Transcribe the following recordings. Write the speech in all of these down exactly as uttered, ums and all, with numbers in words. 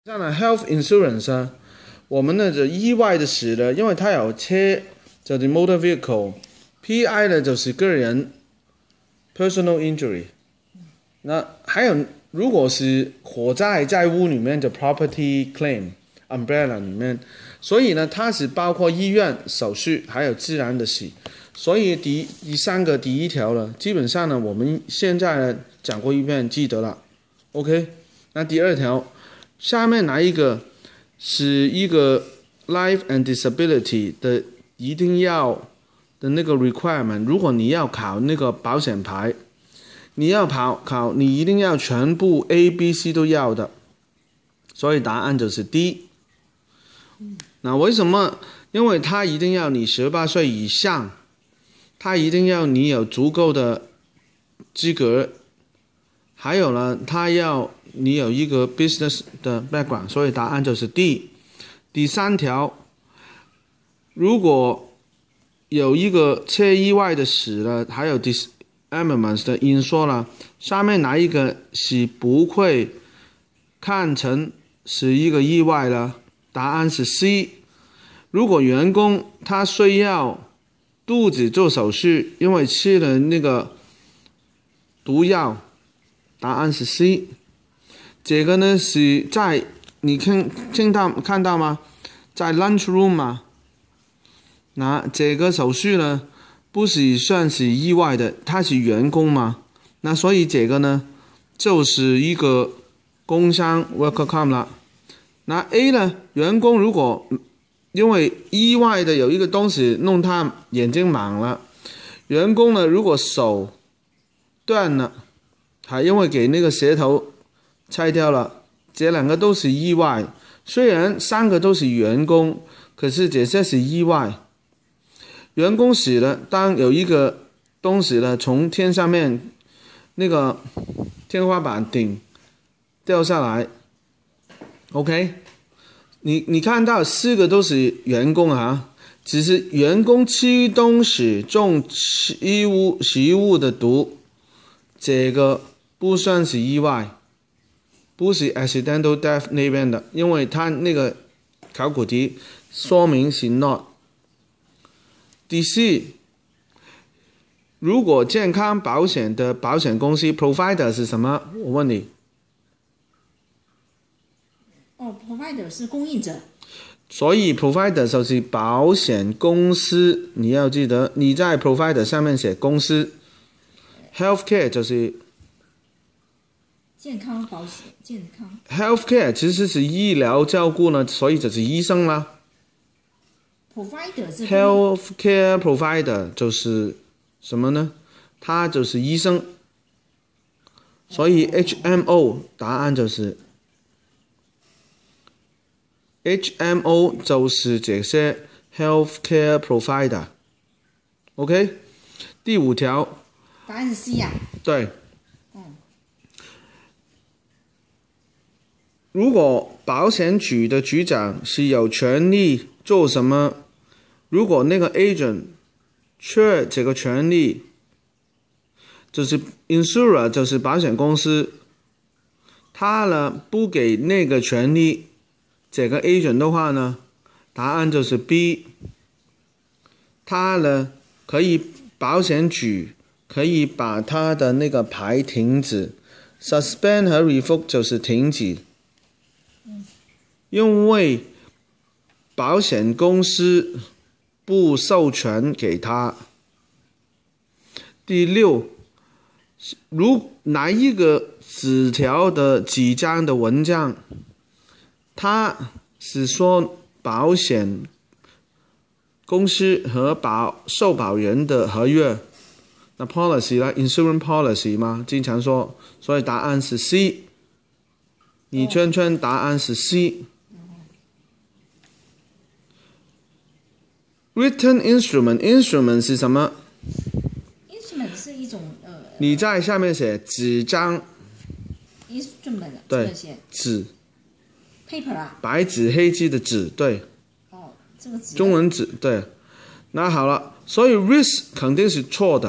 这样的 health insurance 啊，我們呢就意外的死呢，因為它有車就是 motor vehicle，P I 呢就是個人 personal injury。那還有如果是火災在屋裡面就 property claim umbrella 裡面，所以呢它是包括醫院手術還有自然的死。所以第第三個第一條呢，基本上呢我們現在呢講過一遍記得了 ，OK。那第二條。下面哪一個是一個 life and disability 的一定要的那個 requirement？ 如果你要考那個保險牌，你要考考你一定要全部 A、B、C 都要的，所以答案就是 D。那為什麼？因為它一定要你十八歲以上，它一定要你有足夠的資格，還有呢，它要你有一個 business 的 background， 所以答案就是 D。第三條，如果有一個車意外的死了，還有 disarmament 的因素了，下面哪一個是不會看成是一個意外了？答案是 C。如果員工他需要肚子做手術，因為吃了那個毒藥，答案是 C。這個呢是在你聽聽到看到嗎？在 lunch room 嘛。那這個手術呢不是算是意外的，他是員工嘛。那所以這個呢就是一個工傷 worker comp 啦。那 A 呢，員工如果因為意外的有一個東西弄他眼睛盲了，員工呢如果手斷了，還因為給那個舌頭拆掉了，這兩個都是意外。雖然三個都是員工，可是這些是意外。員工死了，當有一個東西呢從天上面那個天花板頂掉下來 ，OK， 你你看到四個都是員工啊，只是員工吃東西中食物食物的毒，這個不算是意外。不是 accidental death 那邊的，因為他那個考古題說明是 not。第四，如果健康保險的保險公司 provider 是什麼？我問你。 哦 ，provider 是供應者。 所以 provider 就是保險公司，你要記得你在 provider 上面寫公司。healthcare 就是健康保險，健康。 healthcare 其實是醫療照顧呢，所以就是醫生啦。 provider 是 healthcare provider 就是什麼呢？他就是醫生，所以 H M O 答案就是 H M O 就是這些 healthcare provider。OK， 第五條。 答案是 C 呀、啊。 對。如果保險局的局長是有權利做什麼？如果那個 agent 缺這個權利，就是 insurer 就是保險公司，他呢不給那個權利，這個 agent 的話呢，答案就是 B。他呢可以保險局可以把他的那個牌停止 ，suspend 和 revoke 就是停止。因為保險公司不授權給他。第六，如哪一個紙條的幾張的文章，它是說保險公司和保受保人的合約，那 policy 啦 ，insurance policy 嘛，經常說，所以答案是 C。你圈圈答案是 C。Written instrument instrument 是什麼 ？instrument 是一種呃。 你在下面寫紙張。 instrument 對，紙。 paper 啊。 白紙黑字的紙，對。 哦，這個紙。 中文紙，對。那好了，所以 wrist 肯定是錯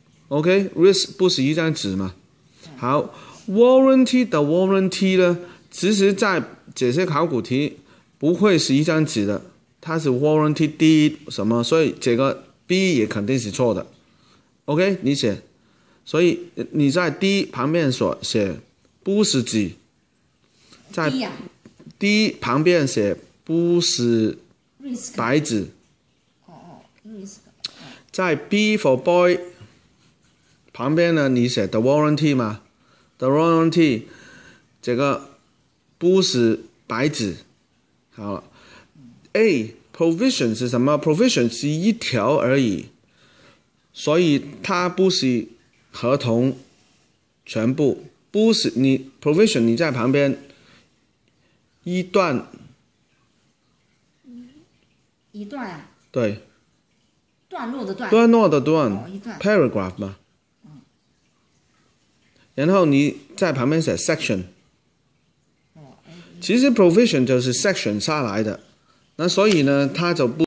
的。OK，wrist 不是一張紙嘛。好 ，warranty 的 warranty 呢？ 其实，在这些考古题不会是一张纸的，它是 warranty deed 什么，所以这个 B 也肯定是错的。OK， 你写，所以你在 D 旁边所写不是纸，在 D 呀 D 旁边写不是 ，risk。 白纸， 哦哦，risk。 在 B for boy 旁边呢，你写 the warranty 嘛 ，the warranty 这个不是白纸。好了 ，A provision 是什么 ？provision 是一条而已，所以它不是合同全部，不是你 provision 你在旁边一段一段啊， 对段落的段。 段落的段、 哦一段 paragraph 嘛，然后你在旁边写 section。 哦，哎其实 provision 就是 section 下来的，那所以呢，它就不